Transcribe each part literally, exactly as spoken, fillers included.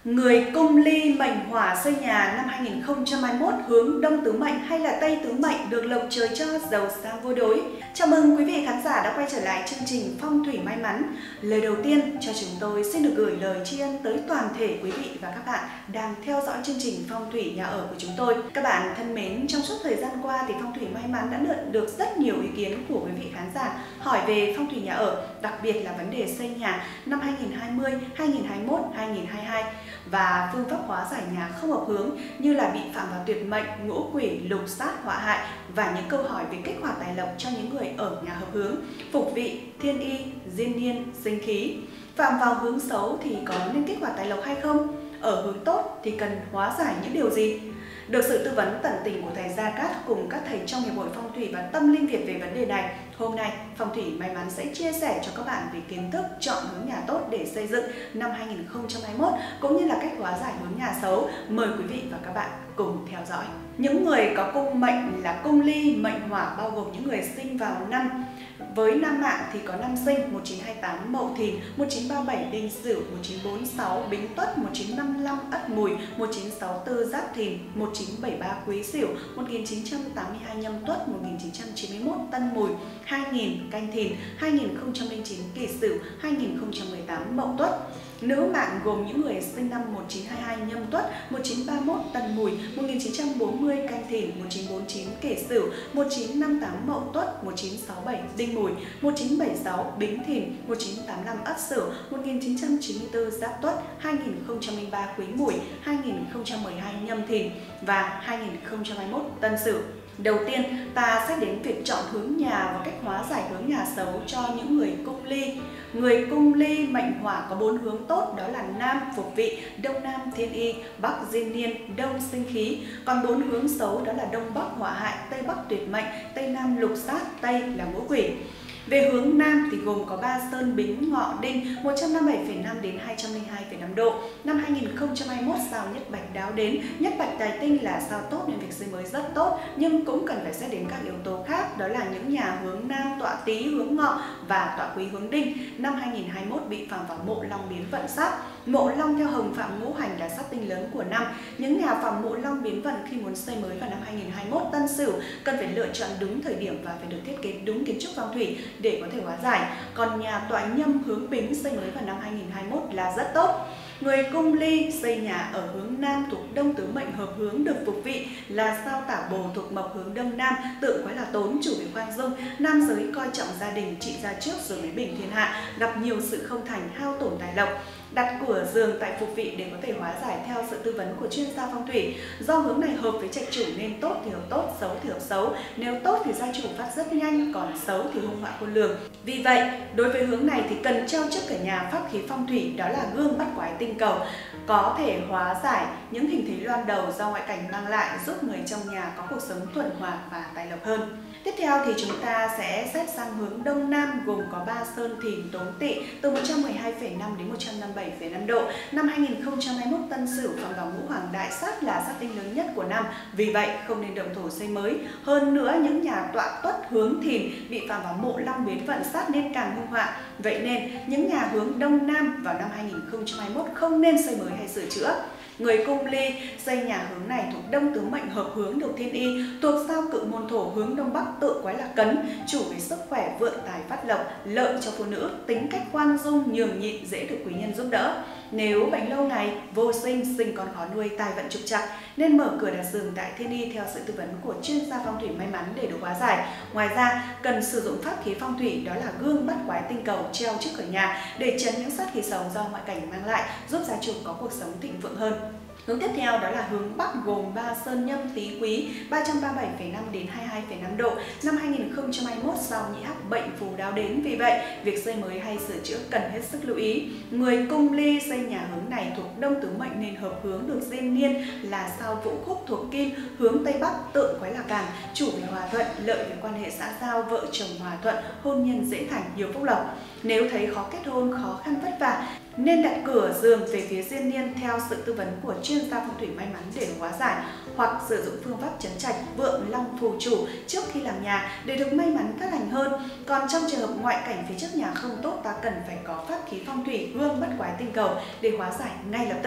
Người cung ly mệnh hỏa xây nhà năm hai nghìn không trăm hai mươi mốt hướng đông tứ mệnh hay là tây tứ mệnh được lộc trời cho, giàu sang vô đối. Chào mừng quý vị khán giả đã quay trở lại chương trình Phong thủy may mắn. Lời đầu tiên cho chúng tôi xin được gửi lời tri ân tới toàn thể quý vị và các bạn đang theo dõi chương trình Phong thủy nhà ở của chúng tôi. Các bạn thân mến, trong suốt thời gian qua thì Phong thủy may mắn đã nhận được rất nhiều ý kiến của quý vị khán giả hỏi về phong thủy nhà ở, đặc biệt là vấn đề xây nhà năm hai nghìn không trăm hai mươi, hai nghìn không trăm hai mươi mốt, hai nghìn không trăm hai mươi hai và phương pháp hóa giải nhà không hợp hướng như là bị phạm vào tuyệt mệnh, ngũ quỷ, lục sát, họa hại và những câu hỏi về kích hoạt tài lộc cho những người ở nhà hợp hướng, phục vị, thiên y, diên niên, sinh khí. Phạm vào hướng xấu thì có nên kích hoạt tài lộc hay không? Ở hướng tốt thì cần hóa giải những điều gì? Được sự tư vấn tận tình của thầy Gia Cát cùng các thầy trong Hiệp hội Phong thủy và Tâm Linh Việt về vấn đề này, hôm nay Phong thủy may mắn sẽ chia sẻ cho các bạn về kiến thức chọn hướng nhà tốt để xây dựng năm hai nghìn không trăm hai mươi mốt cũng như là cách hóa giải hướng nhà xấu. Mời quý vị và các bạn cùng theo dõi. Những người có cung mệnh là cung ly, mệnh hỏa bao gồm những người sinh vào năm. Với nam mạng thì có năm sinh một chín hai tám Mậu Thìn, một chín ba bảy Đinh Sửu, một chín bốn sáu Bính Tuất, một chín năm lăm Ất Mùi, một chín sáu tư Giáp Thìn, một chín bảy ba Quý Sửu, một nghìn chín trăm tám mươi hai Nhâm Tuất, một nghìn chín trăm chín mươi mốt Tân Mùi, hai nghìn Canh Thìn, hai nghìn không trăm lẻ chín Kỷ Sửu, hai nghìn không trăm mười tám Mậu Tuất. Nữ mạng gồm những người sinh năm một chín hai hai Nhâm Tuất, một chín ba mốt Tân Mùi, một nghìn chín trăm bốn mươi Canh Thìn, một chín bốn chín Kỷ Sửu, một chín năm tám Mậu Tuất, một chín sáu bảy Đinh Mùi, một chín bảy sáu Bính Thìn, một chín tám lăm Ất Sửu, một nghìn chín trăm chín mươi tư Giáp Tuất, hai nghìn không trăm lẻ ba Quý Mùi, hai nghìn không trăm mười hai Nhâm Thìn và hai nghìn không trăm hai mươi mốt Tân Sửu. Đầu tiên, ta sẽ đến việc chọn hướng nhà và cách hóa giải hướng nhà xấu cho những người cung ly. Người cung ly mệnh hỏa có bốn hướng tốt, đó là Nam phục vị, Đông Nam thiên y, Bắc diên niên, Đông sinh khí. Còn bốn hướng xấu đó là Đông Bắc họa hại, Tây Bắc tuyệt mệnh, Tây Nam lục sát, Tây là ngũ quỷ. Về hướng Nam thì gồm có Ba Sơn, Bính, Ngọ, Đinh, một trăm năm mươi bảy phẩy năm đến hai trăm lẻ hai phẩy năm độ. Năm hai nghìn không trăm hai mươi mốt sao Nhất Bạch đáo đến. Nhất Bạch tài tinh là sao tốt nên việc xây mới rất tốt, nhưng cũng cần phải xét đến các yếu tố khác, đó là những nhà hướng Nam tọa Tý, hướng Ngọ và tọa Quý hướng Đinh. Năm hai nghìn không trăm hai mươi mốt bị phạm vào mộ Long biến vận sát. Mộ Long theo hồng phạm ngũ hành là sát tinh lớn của năm. Những nhà phạm mộ Long biến vận khi muốn xây mới vào năm hai nghìn không trăm hai mươi mốt Tân Sửu cần phải lựa chọn đúng thời điểm và phải được thiết kế đúng kiến trúc phong thủy để có thể hóa giải. Còn nhà tọa Nhâm hướng Bính xây mới vào năm hai nghìn không trăm hai mươi mốt là rất tốt. Người cung ly xây nhà ở hướng Nam thuộc Đông tứ mệnh hợp hướng được phục vị là sao Tả Bồ thuộc Mộc hướng Đông Nam, tượng quái là Tốn, chủ về khoan dung, nam giới coi trọng gia đình, trị gia trước rồi mới bình thiên hạ, gặp nhiều sự không thành, hao tổn tài lộc. Đặt cửa giường tại phục vị để có thể hóa giải theo sự tư vấn của chuyên gia phong thủy. Do hướng này hợp với trạch chủ nên tốt thì hợp tốt, xấu thì hợp xấu. Nếu tốt thì gia chủ phát rất nhanh, còn xấu thì hung họa khôn lường. Vì vậy, đối với hướng này thì cần treo trước cửa nhà pháp khí phong thủy, đó là gương bắt quái tinh cầu, có thể hóa giải những hình thế loan đầu do ngoại cảnh mang lại, giúp người trong nhà có cuộc sống thuận hòa và tài lộc hơn. Tiếp theo thì chúng ta sẽ xét sang hướng Đông Nam gồm có Ba Sơn, Thìn, Tốn, Tỵ từ một trăm mười hai phẩy năm đến một trăm năm mươi bảy phẩy năm độ. Năm hai nghìn không trăm hai mươi mốt Tân Sửu phạm vào ngũ hoàng đại sát là sát tinh lớn nhất của năm, vì vậy không nên động thổ xây mới. Hơn nữa, những nhà tọa Tuất hướng Thìn bị phạm vào mộ Long biến vận sát nên càng hung họa. Vậy nên những nhà hướng Đông Nam vào năm hai nghìn không trăm hai mươi mốt không nên xây mới hay sửa chữa. Người cung ly xây nhà hướng này thuộc Đông tứ mệnh hợp hướng được thiên y, thuộc sao Cự môn thổ hướng Đông Bắc, tự quái là Cấn, chủ về sức khỏe, vượng tài phát lộc, lợi cho phụ nữ, tính cách khoan dung, nhường nhịn, dễ được quý nhân giúp đỡ. Nếu bệnh lâu ngày, vô sinh, sinh con khó nuôi, tài vận trục trặc nên mở cửa đặt giường tại thiên y theo sự tư vấn của chuyên gia phong thủy may mắn để được hóa giải. Ngoài ra, cần sử dụng pháp khí phong thủy đó là gương bắt quái tinh cầu treo trước cửa nhà để tránh những sát khí xấu do ngoại cảnh mang lại, giúp gia chủ có cuộc sống thịnh vượng hơn. Hướng tiếp theo đó là hướng Bắc gồm Ba Sơn, Nhâm, Tý, Quý, ba trăm ba mươi bảy phẩy năm đến hai mươi hai phẩy năm độ. Năm hai nghìn không trăm hai mươi mốt sao Nhị Hắc bệnh phù đáo đến, vì vậy việc xây mới hay sửa chữa cần hết sức lưu ý. Người cung ly xây nhà hướng này thuộc Đông tứ mệnh nên hợp hướng được diên niên là sao Vũ Khúc thuộc Kim, hướng Tây Bắc, tượng quái là Càn, chủ về hòa thuận, lợi về quan hệ xã giao, vợ chồng hòa thuận, hôn nhân dễ thành, nhiều phúc lộc. Nếu thấy khó kết hôn, khó khăn vất vả nên đặt cửa giường về phía diên niên theo sự tư vấn của chuyên gia phong thủy may mắn để hóa giải, hoặc sử dụng phương pháp trấn trạch vượng long phù chủ trước khi làm nhà để được may mắn cát lành hơn. Còn trong trường hợp ngoại cảnh phía trước nhà không tốt, ta cần phải có pháp khí phong thủy gương bắt quái tinh cầu để hóa giải ngay lập tức.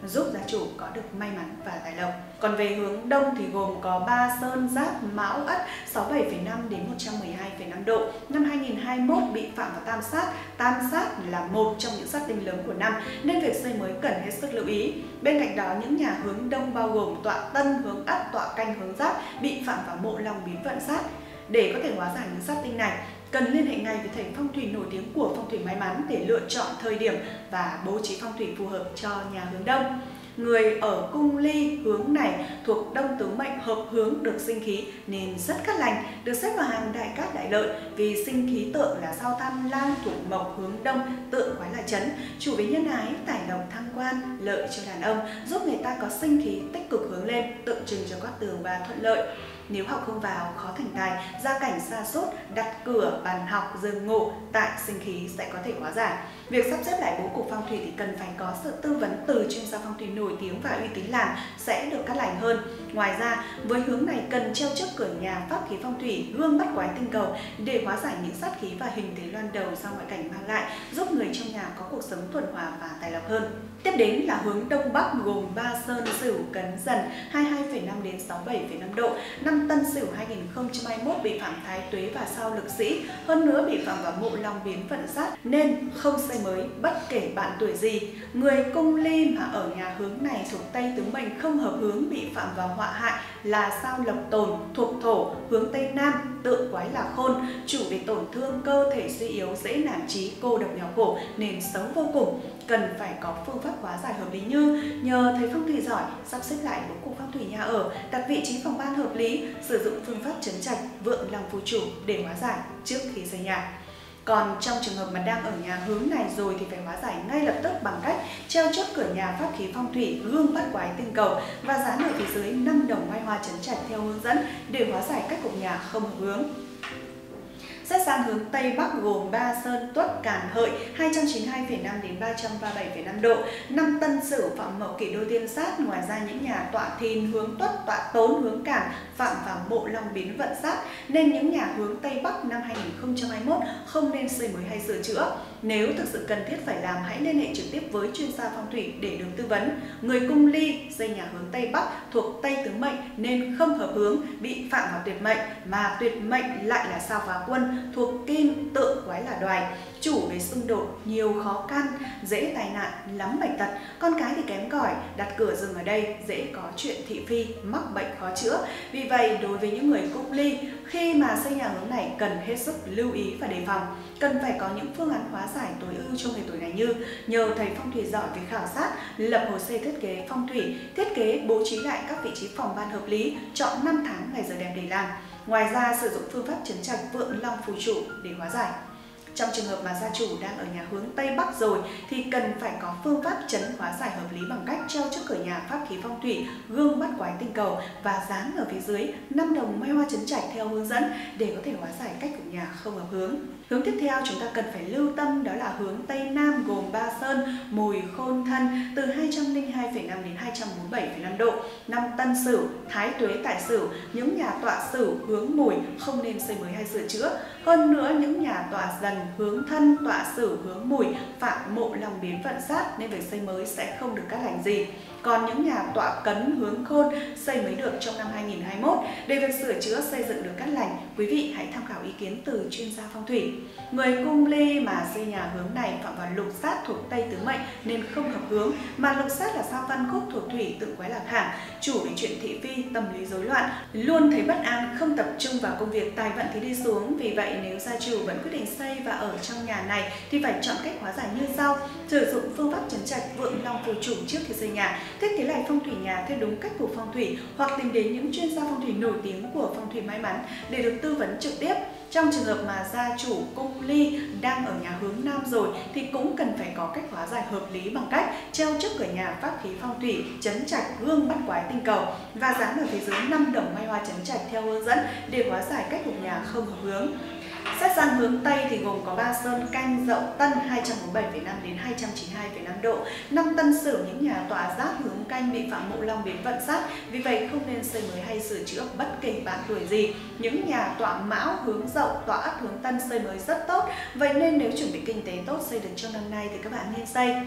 giúp gia chủ có được may mắn và tài lộc. Còn về hướng đông thì gồm có Ba Sơn, Giáp, Mão, Ất sáu mươi bảy phẩy năm đến một trăm mười hai phẩy năm độ. Năm hai nghìn không trăm hai mươi mốt bị phạm vào tam sát. Tam sát là một trong những sát tinh lớn của năm nên việc xây mới cần hết sức lưu ý. Bên cạnh đó, những nhà hướng đông bao gồm tọa Tân, hướng Ất, tọa Canh, hướng Giáp bị phạm vào mộ Long biến vận sát. Để có thể hóa giải những sát tinh này, cần liên hệ ngay với thầy phong thủy nổi tiếng của phong thủy may mắn để lựa chọn thời điểm và bố trí phong thủy phù hợp cho nhà hướng đông. Người ở cung ly hướng này thuộc đông tứ mệnh hợp hướng được sinh khí nên rất cát lành, được xếp vào hàng đại cát đại lợi vì sinh khí tượng là sao Tham Lang thuộc mộc hướng đông, tượng quái là chấn, chủ về nhân ái, tài lộc, thăng quan, lợi cho đàn ông, giúp người ta có sinh khí tích cực hướng lên, tượng trưng cho cát tường và thuận lợi. Nếu học không vào, khó thành tài, gia cảnh sa sút, đặt cửa, bàn học, giường ngủ tại sinh khí sẽ có thể hóa giải. Việc sắp xếp lại bố cục phong thủy thì cần phải có sự tư vấn từ chuyên gia phong thủy nổi tiếng và uy tín làm sẽ được cát lành hơn. Ngoài ra, với hướng này cần treo trước cửa nhà pháp khí phong thủy gương bắt quái tinh cầu để hóa giải những sát khí và hình thế loan đầu do ngoại cảnh mang lại, giúp người trong nhà có cuộc sống thuận hòa và tài lộc hơn. Tiếp đến là hướng đông bắc gồm Ba Sơn, Sửu, Cấn, Dần hai mươi hai phẩy năm đến sáu mươi bảy phẩy năm độ. Năm Tân Sửu hai nghìn không trăm hai mươi mốt bị phạm thái tuế và sao lực sĩ, hơn nữa bị phạm vào mộ Long biến vận sát nên không xây mới bất kể bạn tuổi gì. Người cung ly mà ở nhà hướng này thuộc Tây tứ mệnh không hợp hướng bị phạm vào họa hại là sao Lộc Tồn thuộc thổ, hướng Tây Nam, tượng quái là khôn, chủ về tổn thương cơ thể suy yếu, dễ nản chí, cô độc nghèo khổ nên xấu vô cùng. Cần phải có phương pháp hóa giải hợp lý như nhờ thầy phong thủy giỏi sắp xếp lại bố cục phong thủy nhà ở, đặt vị trí phòng ban hợp lý, sử dụng phương pháp trấn trạch vượng long phù chủ để hóa giải trước khi xây nhà. Còn trong trường hợp mà đang ở nhà hướng này rồi thì phải hóa giải ngay lập tức bằng cách treo trước cửa nhà pháp khí phong thủy gương bắt quái tinh cầu và dán ở phía dưới năm đồng mai hoa trấn trạch theo hướng dẫn để hóa giải các cục nhà không hợp hướng. Xét sang hướng Tây Bắc gồm Ba Sơn, Tuất, Càn, Hợi hai trăm chín mươi hai phẩy năm đến ba trăm ba mươi bảy phẩy năm độ. Năm Tân Sửu phạm mậu kỷ đôi tiên sát. Ngoài ra những nhà tọa Thìn hướng Tuất, tọa Tốn hướng Càn phạm vào mộ Long biến vận sát nên những nhà hướng Tây Bắc năm hai nghìn không trăm hai mươi mốt không nên xây mới hay sửa chữa. Nếu thực sự cần thiết phải làm, hãy liên hệ trực tiếp với chuyên gia phong thủy để được tư vấn. Người cung ly xây nhà hướng Tây Bắc thuộc Tây tứ mệnh nên không hợp hướng, bị phạm vào tuyệt mệnh, mà tuyệt mệnh lại là sao Phá Quân thuộc kim, tượng quái là đoài, chủ về xung đột, nhiều khó khăn, dễ tai nạn, lắm bệnh tật. Con cái thì kém cỏi, đặt cửa giường ở đây dễ có chuyện thị phi, mắc bệnh khó chữa. Vì vậy, đối với những người cung ly, khi mà xây nhà hướng này cần hết sức lưu ý và đề phòng. Cần phải có những phương án hóa giải tối ưu cho người tuổi này như nhờ thầy phong thủy giỏi về khảo sát, lập hồ sơ thiết kế phong thủy, thiết kế bố trí lại các vị trí phòng ban hợp lý, chọn năm tháng ngày giờ đẹp để làm. Ngoài ra, sử dụng phương pháp trấn trạch vượng long phù trụ để hóa giải. Trong trường hợp mà gia chủ đang ở nhà hướng Tây Bắc rồi thì cần phải có phương pháp trấn hóa giải hợp lý bằng cách treo trước cửa nhà pháp khí phong thủy gương bắt quái tinh cầu và dán ở phía dưới năm đồng mai hoa trấn trạch theo hướng dẫn để có thể hóa giải cách của nhà không hợp hướng. Hướng tiếp theo chúng ta cần phải lưu tâm đó là hướng Tây Nam gồm Ba Sơn, Mùi, Khôn, Thân từ hai trăm lẻ hai phẩy năm đến hai trăm bốn mươi bảy phẩy năm độ. Năm Tân Sửu, Thái Tuế tại Sửu, những nhà tọa Sửu hướng Mùi không nên xây mới hay sửa chữa. Hơn nữa, những nhà tọa Dần hướng Thân, tọa Sửu hướng Mùi phạm mộ Long biến vận sát nên việc xây mới sẽ không được cát lành gì. Còn những nhà tọa Cấn hướng Khôn xây mới được trong năm hai nghìn không trăm hai mươi mốt. Để việc sửa chữa xây dựng được cát lành, quý vị hãy tham khảo ý kiến từ chuyên gia phong thủy. Người cung ly mà xây nhà hướng này phạm vào lục sát thuộc Tây tứ mệnh nên không hợp hướng, mà lục sát là sao Văn Khúc thuộc thủy, tượng quái là khảm, chủ về chuyện thị phi, tâm lý rối loạn, luôn thấy bất an, không tập trung vào công việc, tài vận thì đi xuống. Vì vậy nếu gia chủ vẫn quyết định xây và ở trong nhà này thì phải chọn cách hóa giải như sau: sử dụng phương pháp trấn trạch vượng long phù chủ trước khi xây nhà, thiết kế lại phong thủy nhà theo đúng cách của phong thủy, hoặc tìm đến những chuyên gia phong thủy nổi tiếng của phong thủy may mắn để được tư vấn trực tiếp. Trong trường hợp mà gia chủ cung ly đang ở nhà hướng Nam rồi thì cũng cần phải có cách hóa giải hợp lý bằng cách treo trước cửa nhà pháp khí phong thủy trấn trạch gương bắt quái tinh cầu và dán ở phía dưới năm đồng mai hoa trấn trạch theo hướng dẫn để hóa giải cách của nhà không hợp hướng. Xét sang hướng Tây thì gồm có Ba Sơn, Canh, Dậu, Tân hai trăm bốn mươi bảy phẩy năm đến hai trăm chín mươi hai phẩy năm độ. Năm Tân Sửu, những nhà tọa Giáp hướng Canh bị phạm mộ Long biến vận sát, vì vậy không nên xây mới hay sửa chữa bất kể bạn tuổi gì. Những nhà tọa Mão hướng Dậu, tọa Ất hướng Tân xây mới rất tốt, vậy nên nếu chuẩn bị kinh tế tốt xây được trong năm nay thì các bạn nên xây.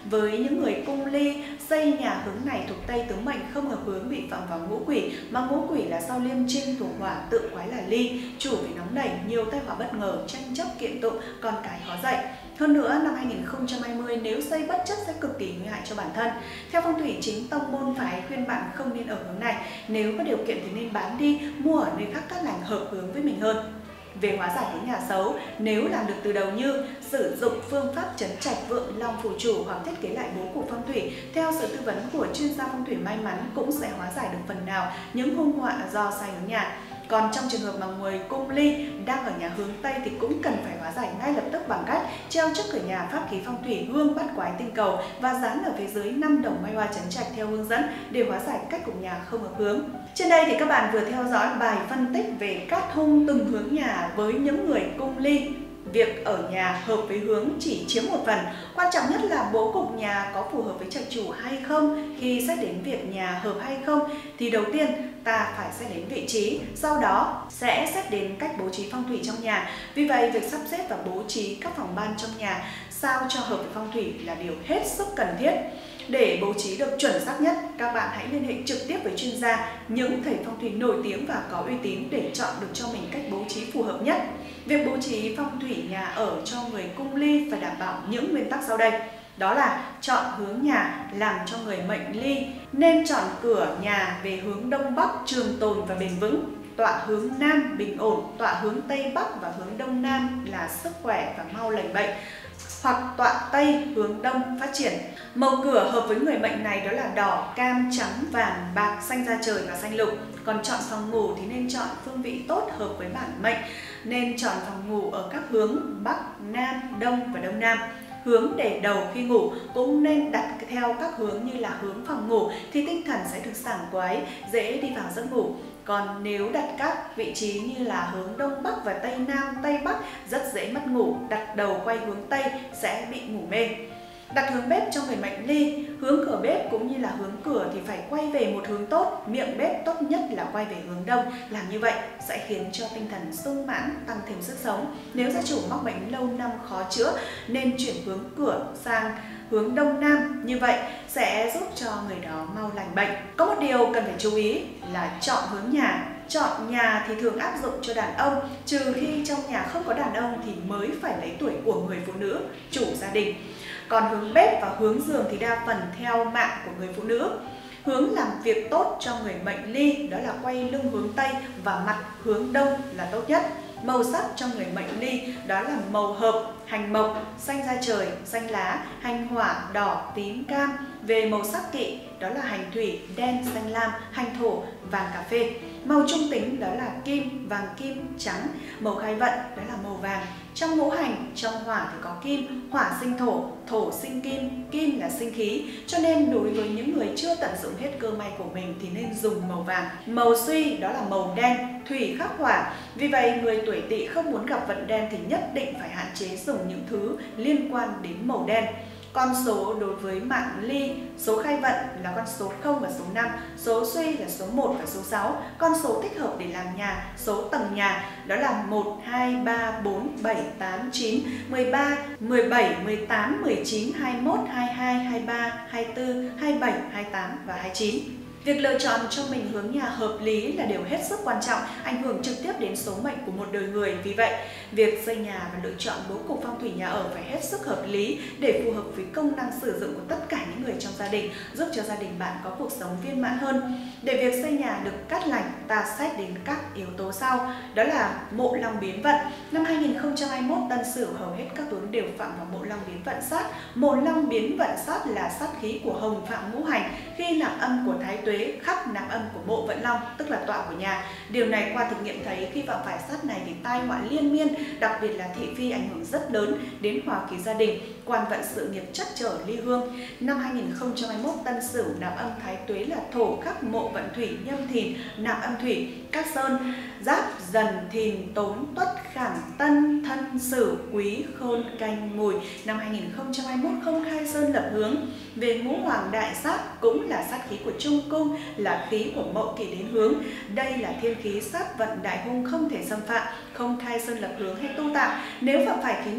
Với những người cung ly, xây nhà hướng này thuộc Tây tứ mệnh không hợp hướng bị phạm vào ngũ quỷ, mà ngũ quỷ là sao liêm trinh thuộc hỏa, tự quái là ly, chủ về nóng nảy, nhiều tai họa bất ngờ, tranh chấp kiện tụng, con cái khó dạy. Hơn nữa, năm hai nghìn không trăm hai mươi nếu xây bất chấp sẽ cực kỳ nguy hại cho bản thân. Theo phong thủy, chính tông môn phái khuyên bạn không nên ở hướng này, nếu có điều kiện thì nên bán đi, mua ở nơi khác cát lành hợp hướng với mình hơn. Về hóa giải hướng nhà xấu, nếu làm được từ đầu như sử dụng phương pháp trấn trạch vượng long phù chủ hoặc thiết kế lại bố cục phong thủy theo sự tư vấn của chuyên gia phong thủy may mắn cũng sẽ hóa giải được phần nào những hung họa do sai hướng nhà. Còn trong trường hợp mà người cung ly đang ở nhà hướng Tây thì cũng cần phải hóa giải ngay lập tức bằng cách treo trước cửa nhà pháp khí phong thủy hương bắt quái tinh cầu và dán ở phía dưới năm đồng mai hoa trấn trạch theo hướng dẫn để hóa giải cách cục nhà không hợp hướng. Trên đây thì các bạn vừa theo dõi bài phân tích về cát hung từng hướng nhà với những người cung ly. Việc ở nhà hợp với hướng chỉ chiếm một phần, quan trọng nhất là bố cục nhà có phù hợp với trạch chủ hay không. Khi xét đến việc nhà hợp hay không thì đầu tiên ta phải xét đến vị trí, sau đó sẽ xét đến cách bố trí phong thủy trong nhà. Vì vậy, việc sắp xếp và bố trí các phòng ban trong nhà sao cho hợp với phong thủy là điều hết sức cần thiết. Để bố trí được chuẩn xác nhất, các bạn hãy liên hệ trực tiếp với chuyên gia, những thầy phong thủy nổi tiếng và có uy tín để chọn được cho mình cách bố trí phù hợp nhất. Việc bố trí phong thủy nhà ở cho người cung ly phải đảm bảo những nguyên tắc sau đây. Đó là chọn hướng nhà làm cho người mệnh ly, nên chọn cửa nhà về hướng Đông Bắc trường tồn và bền vững. Tọa hướng Nam bình ổn, tọa hướng Tây Bắc và hướng Đông Nam là sức khỏe và mau lành bệnh, hoặc tọa Tây hướng Đông phát triển. Màu cửa hợp với người mệnh này đó là đỏ, cam, trắng, vàng, bạc, xanh da trời và xanh lục. Còn chọn phòng ngủ thì nên chọn phương vị tốt hợp với bản mệnh, nên chọn phòng ngủ ở các hướng Bắc, Nam, Đông và Đông Nam. Hướng để đầu khi ngủ cũng nên đặt theo các hướng như là hướng phòng ngủ thì tinh thần sẽ được sảng khoái, dễ đi vào giấc ngủ. Còn nếu đặt các vị trí như là hướng Đông Bắc và Tây Nam, Tây Bắc rất dễ mất ngủ, đặt đầu quay hướng Tây sẽ bị ngủ mê. Đặt hướng bếp cho người mệnh ly, hướng cửa bếp cũng như là hướng cửa thì phải quay về một hướng tốt, miệng bếp tốt nhất là quay về hướng đông. Làm như vậy sẽ khiến cho tinh thần sung mãn, tăng thêm sức sống. Nếu gia chủ mắc bệnh lâu năm khó chữa nên chuyển hướng cửa sang hướng Đông Nam, như vậy sẽ giúp cho người đó mau lành bệnh. Có một điều cần phải chú ý là chọn hướng nhà. Chọn nhà thì thường áp dụng cho đàn ông, trừ khi trong nhà không có đàn ông thì mới phải lấy tuổi của người phụ nữ, chủ gia đình. Còn hướng bếp và hướng giường thì đa phần theo mạng của người phụ nữ. Hướng làm việc tốt cho người mệnh ly đó là quay lưng hướng Tây và mặt hướng Đông là tốt nhất. Màu sắc cho người mệnh ly đó là màu hợp, hành mộc, xanh da trời, xanh lá, hành hỏa, đỏ, tím, cam. Về màu sắc kỵ đó là hành thủy, đen, xanh lam, hành thổ, vàng cà phê. Màu trung tính đó là kim, vàng kim, trắng. Màu khai vận đó là màu vàng. Trong ngũ hành, trong hỏa thì có kim, hỏa sinh thổ, thổ sinh kim, kim là sinh khí. Cho nên đối với những người chưa tận dụng hết cơ may của mình thì nên dùng màu vàng. Màu suy đó là màu đen, thủy khắc hỏa. Vì vậy người tuổi Tỵ không muốn gặp vận đen thì nhất định phải hạn chế dùng những thứ liên quan đến màu đen. Con số đối với mạng ly, số khai vận là con số không và số năm, số suy là số một và số sáu. Con số thích hợp để làm nhà, số tầng nhà đó là một, hai, ba, bốn, bảy, tám, chín, mười ba, mười bảy, mười tám, mười chín, hai mươi mốt, hai mươi hai, hai mươi ba, hai mươi tư, hai mươi bảy, hai mươi tám và hai mươi chín. Việc lựa chọn cho mình hướng nhà hợp lý là điều hết sức quan trọng, ảnh hưởng trực tiếp đến số mệnh của một đời người. Vì vậy, việc xây nhà và lựa chọn bố cục phong thủy nhà ở phải hết sức hợp lý để phù hợp với công năng sử dụng của tất cả những người trong gia đình, giúp cho gia đình bạn có cuộc sống viên mãn hơn. Để việc xây nhà được cát lành, ta xét đến các yếu tố sau, đó là mộ long biến vận. Năm hai nghìn không trăm hai mươi mốt Tân Sửu hầu hết các tướng đều phạm vào mộ long biến vận sát. Mộ long biến vận sát là sát khí của hồng phạm ngũ hành, khi nạp âm của thái tuế khắc nạp âm của mộ vận long, tức là tọa của nhà. Điều này qua thực nghiệm thấy khi phạm phải sát này thì tai họa liên miên, đặc biệt là thị phi ảnh hưởng rất lớn đến hòa khí gia đình, quan vận sự nghiệp trắc trở ly hương. Năm hai nghìn không trăm hai mươi mốt Tân Sửu nạp âm thái tuế là thổ khắc mộ vận thủy, nhâm thìn nạp âm thủy, các sơn giáp dần thìn tốn tuất khảm tân thân sửu quý khôn canh mùi. Năm hai nghìn không trăm hai mươi mốt không khai sơn lập hướng. Về ngũ hoàng đại sát cũng là sát khí của trung cung, là khí của mậu kỷ đến hướng. Đây là thiên khí sát vận đại hung không thể xâm phạm, không khai sơn lập hướng hay tu tạo. Nếu phạm phải khí này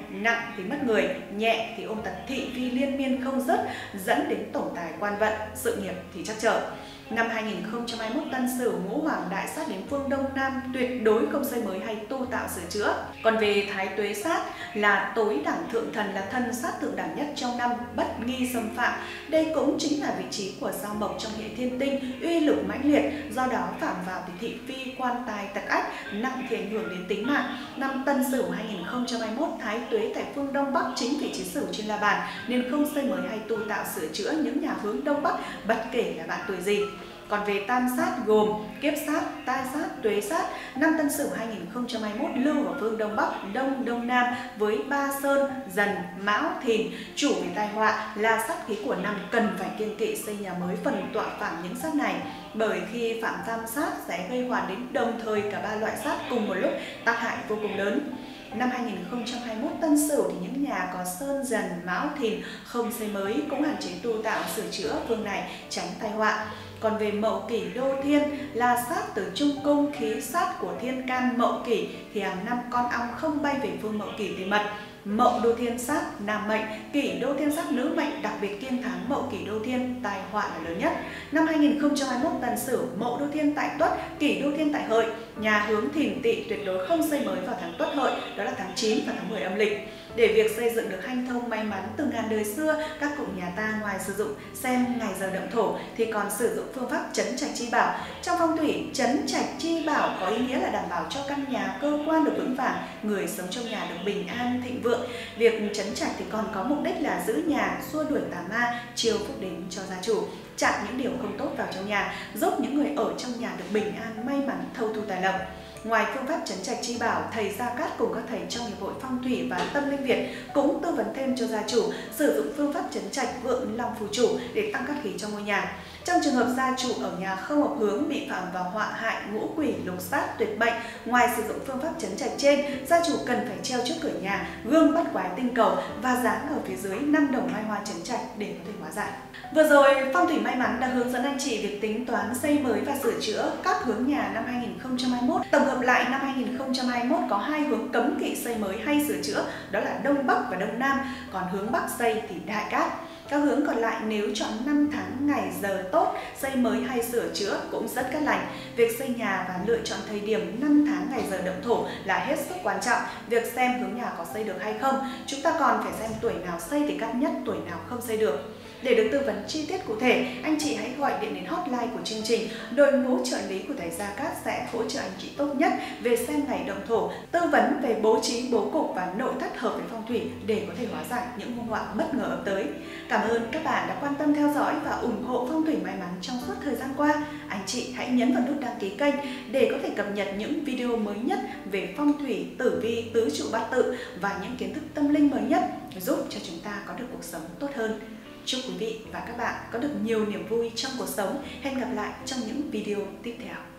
nặng thì mất người, nhẹ thì ôm tật thị phi liên miên không dứt, dẫn đến tổng tài quan vận, sự nghiệp thì trắc trở. Năm hai nghìn không trăm hai mươi mốt Tân Sửu, Ngũ Hoàng đại sát đến phương Đông Nam, tuyệt đối không xây mới hay tu tạo sửa chữa. Còn về Thái Tuế sát là tối đẳng thượng thần, là thân sát thượng đẳng nhất trong năm, bất nghi xâm phạm. Đây cũng chính là vị trí của sao mộc trong hệ thiên tinh, uy lực mãnh liệt, do đó phạm vào thì thị phi, quan tài, tặc ách, nặng thì ảnh hưởng đến tính mạng. Năm Tân Sửu hai nghìn không trăm hai mươi mốt, Thái Tuế tại phương Đông Bắc, chính vị trí Sửu trên la bàn, nên không xây mới hay tu tạo sửa chữa những nhà hướng Đông Bắc, bất kể là bạn tuổi gì. Còn về tam sát gồm kiếp sát, tai sát, tuế sát, năm Tân Sửu hai nghìn không trăm hai mươi mốt lưu ở phương Đông Bắc, Đông, Đông Nam với ba sơn, dần, mão, thìn, chủ về tai họa là sát khí của năm, cần phải kiêng kỵ xây nhà mới phần tọa phạm những sát này, bởi khi phạm tam sát sẽ gây họa đến đồng thời cả ba loại sát cùng một lúc, tác hại vô cùng lớn. Năm hai nghìn không trăm hai mươi mốt Tân Sửu thì những nhà có sơn, dần, mão, thìn không xây mới, cũng hạn chế tu tạo sửa chữa phương này, tránh tai họa. Còn về Mậu Kỷ Đô Thiên là sát từ trung cung, khí sát của thiên can Mậu Kỷ, thì hàng năm con ong không bay về phương Mậu Kỷ tìm mật. Mậu Đô Thiên sát nam mệnh, Kỷ Đô Thiên sát nữ mệnh, đặc biệt kiêng tháng Mậu Kỷ Đô Thiên, tai họa là lớn nhất. Năm hai nghìn không trăm hai mươi mốt Tân Sửu, Mậu Đô Thiên tại Tuất, Kỷ Đô Thiên tại Hợi, nhà hướng Thìn Tỵ tuyệt đối không xây mới vào tháng Tuất Hợi, đó là tháng chín và tháng mười âm lịch. Để việc xây dựng được hanh thông may mắn, từ ngàn đời xưa, các cụ nhà ta ngoài sử dụng xem ngày giờ động thổ thì còn sử dụng phương pháp trấn trạch chi bảo. Trong phong thủy, trấn trạch chi bảo có ý nghĩa là đảm bảo cho căn nhà, cơ quan được vững vàng, người sống trong nhà được bình an, thịnh vượng. Việc trấn trạch thì còn có mục đích là giữ nhà, xua đuổi tà ma, chiêu phúc đến cho gia chủ, chặn những điều không tốt vào trong nhà, giúp những người ở trong nhà được bình an, may mắn, thâu thu tài lộc. Ngoài phương pháp trấn trạch chi bảo, thầy Gia Cát cùng các thầy trong Hiệp hội Phong thủy và Tâm linh Việt cũng tư vấn thêm cho gia chủ sử dụng phương pháp trấn trạch vượng long phù chủ để tăng cát khí trong ngôi nhà. Trong trường hợp gia chủ ở nhà không hợp hướng, bị phạm vào họa hại, ngũ quỷ, lục sát, tuyệt bệnh, ngoài sử dụng phương pháp trấn trạch trên, gia chủ cần phải treo trước cửa nhà gương bắt quái tinh cầu và dán ở phía dưới năm đồng mai hoa trấn trạch để có thể hóa giải. Vừa rồi, Phong thủy may mắn đã hướng dẫn anh chị việc tính toán xây mới và sửa chữa các hướng nhà năm hai nghìn không trăm hai mươi mốt. Tổng hợp lại, năm hai nghìn không trăm hai mươi mốt có hai hướng cấm kỵ xây mới hay sửa chữa, đó là Đông Bắc và Đông Nam, còn hướng Bắc xây thì đại cát. Các hướng còn lại nếu chọn năm tháng ngày giờ tốt, xây mới hay sửa chữa cũng rất cát lành. Việc xây nhà và lựa chọn thời điểm năm tháng ngày giờ động thổ là hết sức quan trọng. Việc xem hướng nhà có xây được hay không, chúng ta còn phải xem tuổi nào xây thì cát nhất, tuổi nào không xây được. Để được tư vấn chi tiết cụ thể, anh chị hãy gọi điện đến hotline của chương trình. Đội ngũ trợ lý của thầy Gia Cát sẽ hỗ trợ anh chị tốt nhất về xem ngày động thổ, tư vấn về bố trí bố cục và nội thất hợp với phong thủy để có thể hóa giải những hung họa bất ngờ ập tới. Cảm ơn các bạn đã quan tâm theo dõi và ủng hộ Phong thủy may mắn trong suốt thời gian qua. Anh chị hãy nhấn vào nút đăng ký kênh để có thể cập nhật những video mới nhất về phong thủy, tử vi, tứ trụ bát tự và những kiến thức tâm linh mới nhất, giúp cho chúng ta có được cuộc sống tốt hơn. Chúc quý vị và các bạn có được nhiều niềm vui trong cuộc sống. Hẹn gặp lại trong những video tiếp theo.